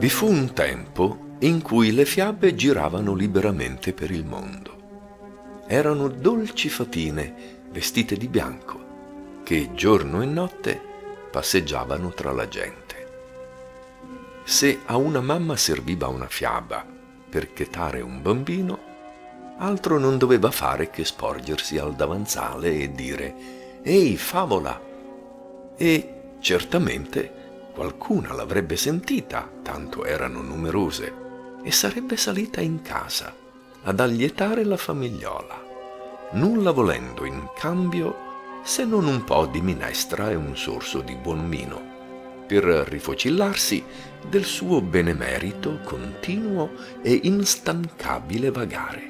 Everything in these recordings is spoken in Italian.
Vi fu un tempo in cui le fiabe giravano liberamente per il mondo. Erano dolci fatine vestite di bianco che giorno e notte passeggiavano tra la gente. Se a una mamma serviva una fiaba per chetare un bambino, altro non doveva fare che sporgersi al davanzale e dire «Ehi, favola!» E certamente qualcuna l'avrebbe sentita, tanto erano numerose, e sarebbe salita in casa ad allietare la famigliola, nulla volendo in cambio se non un po' di minestra e un sorso di buon vino, per rifocillarsi del suo benemerito continuo e instancabile vagare.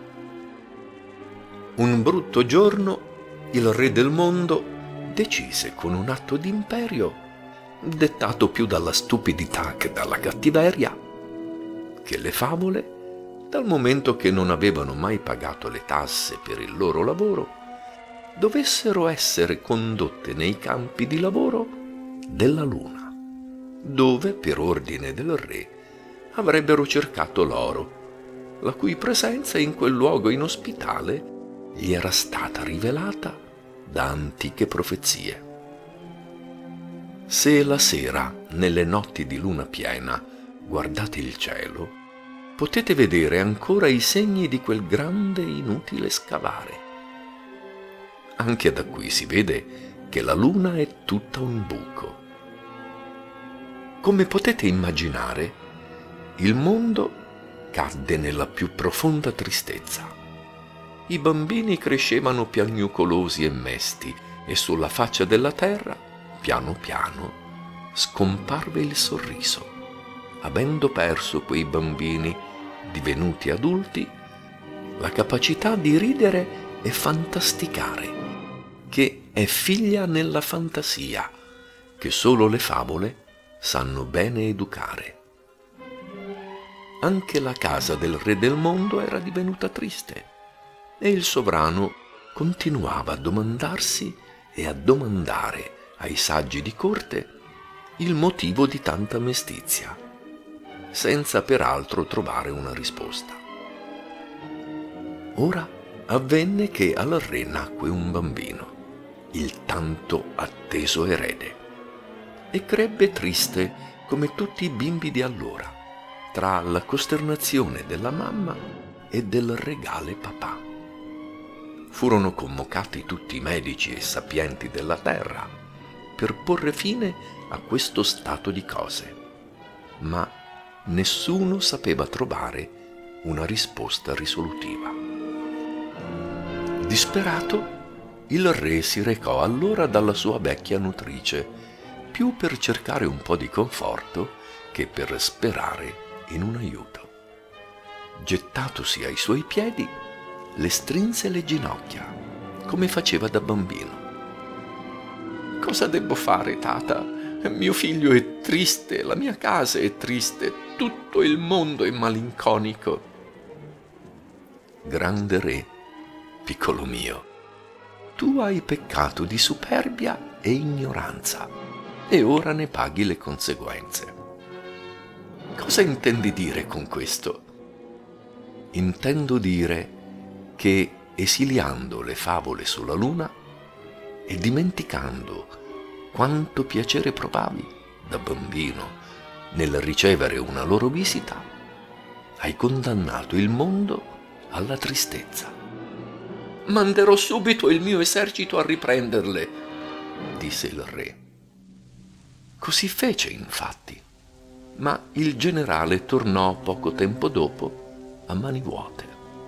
Un brutto giorno il re del mondo decise con un atto d'imperio, dettato più dalla stupidità che dalla cattiveria, che le favole, dal momento che non avevano mai pagato le tasse per il loro lavoro, dovessero essere condotte nei campi di lavoro della luna, dove, per ordine del re, avrebbero cercato l'oro, la cui presenza in quel luogo inospitale gli era stata rivelata da antiche profezie. Se la sera, nelle notti di luna piena, guardate il cielo, potete vedere ancora i segni di quel grande e inutile scavare. Anche da qui si vede che la luna è tutta un buco. Come potete immaginare, il mondo cadde nella più profonda tristezza. I bambini crescevano piagnucolosi e mesti e sulla faccia della terra, piano piano, scomparve il sorriso, avendo perso quei bambini, divenuti adulti, la capacità di ridere e fantasticare, che è figlia nella fantasia, che solo le favole sanno bene educare. Anche la casa del re del mondo era divenuta triste, e il sovrano continuava a domandarsi e a domandare ai saggi di corte il motivo di tanta mestizia, senza peraltro trovare una risposta. Ora avvenne che al re nacque un bambino, il tanto atteso erede, e crebbe triste come tutti i bimbi di allora, tra la costernazione della mamma e del regale papà. Furono convocati tutti i medici e sapienti della terra per porre fine a questo stato di cose, ma nessuno sapeva trovare una risposta risolutiva. Disperato, il re si recò allora dalla sua vecchia nutrice, più per cercare un po' di conforto che per sperare in un aiuto. Gettatosi ai suoi piedi, le strinse le ginocchia, come faceva da bambino. «Cosa debbo fare, tata? Mio figlio è triste, la mia casa è triste, tutto il mondo è malinconico». «Grande re, piccolo mio, tu hai peccato di superbia e ignoranza, e ora ne paghi le conseguenze». «Cosa intendi dire con questo?» «Intendo dire che, esiliando le favole sulla luna e dimenticando quanto piacere provavi da bambino nel ricevere una loro visita, hai condannato il mondo alla tristezza». «Manderò subito il mio esercito a riprenderle», disse il re. Così fece, infatti, ma il generale tornò poco tempo dopo a mani vuote.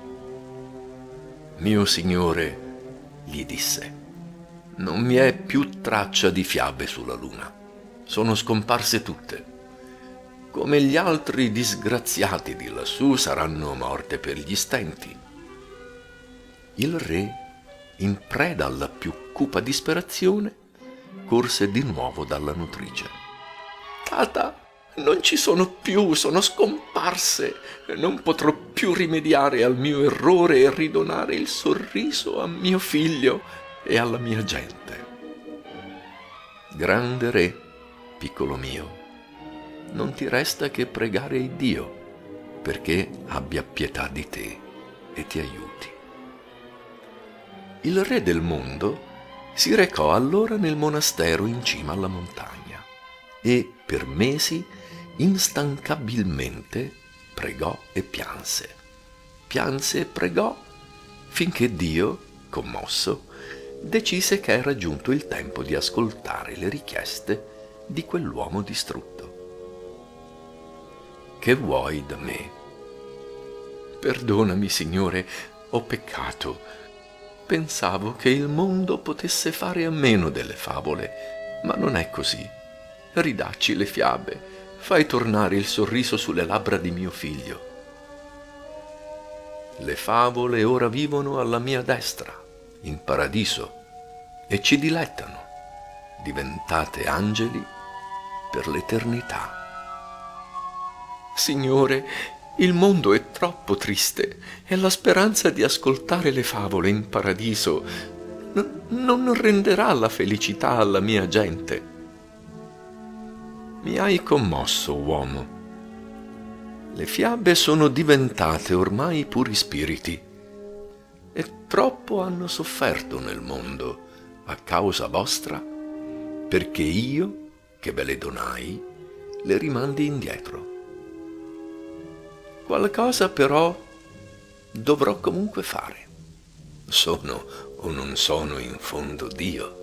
«Mio signore», gli disse, «non mi è più traccia di fiabe sulla luna. Sono scomparse tutte. Come gli altri disgraziati di lassù saranno morte per gli stenti». Il re, in preda alla più cupa disperazione, corse di nuovo dalla nutrice. «Tata, non ci sono più, sono scomparse. Non potrò più rimediare al mio errore e ridonare il sorriso a mio figlio e alla mia gente». «Grande re, piccolo mio, non ti resta che pregare il Dio perché abbia pietà di te e ti aiuti. Il re del mondo si recò allora nel monastero in cima alla montagna e per mesi instancabilmente pregò e pianse. Pianse e pregò finché Dio, commosso, decise che era giunto il tempo di ascoltare le richieste di quell'uomo distrutto. Che vuoi da me? Perdonami, Signore, ho peccato. Pensavo che il mondo potesse fare a meno delle favole, ma non è così. Ridacci le fiabe, fai tornare il sorriso sulle labbra di mio figlio. Le favole ora vivono alla mia destra, in paradiso, e ci dilettano, diventate angeli per l'eternità. Signore, il mondo è troppo triste e la speranza di ascoltare le favole in paradiso non renderà la felicità alla mia gente. Mi hai commosso, uomo. Le fiabe sono diventate ormai puri spiriti e troppo hanno sofferto nel mondo a causa vostra, perché io, che ve le donai, le rimandi indietro. Qualcosa però dovrò comunque fare. Sono o non sono in fondo Dio.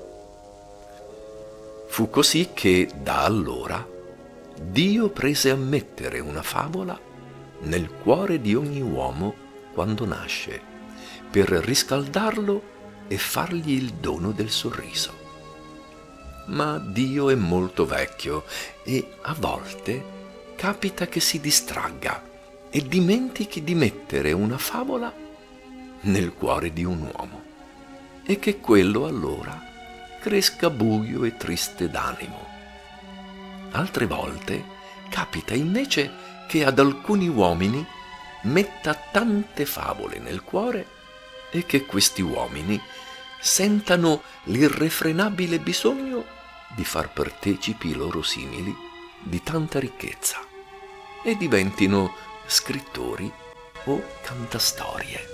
Fu così che da allora Dio prese a mettere una favola nel cuore di ogni uomo quando nasce, per riscaldarlo e fargli il dono del sorriso. Ma Dio è molto vecchio e a volte capita che si distragga e dimentichi di mettere una favola nel cuore di un uomo e che quello allora cresca buio e triste d'animo. Altre volte capita invece che ad alcuni uomini metta tante favole nel cuore e che questi uomini sentano l'irrefrenabile bisogno di far partecipi i loro simili di tanta ricchezza e diventino scrittori o cantastorie.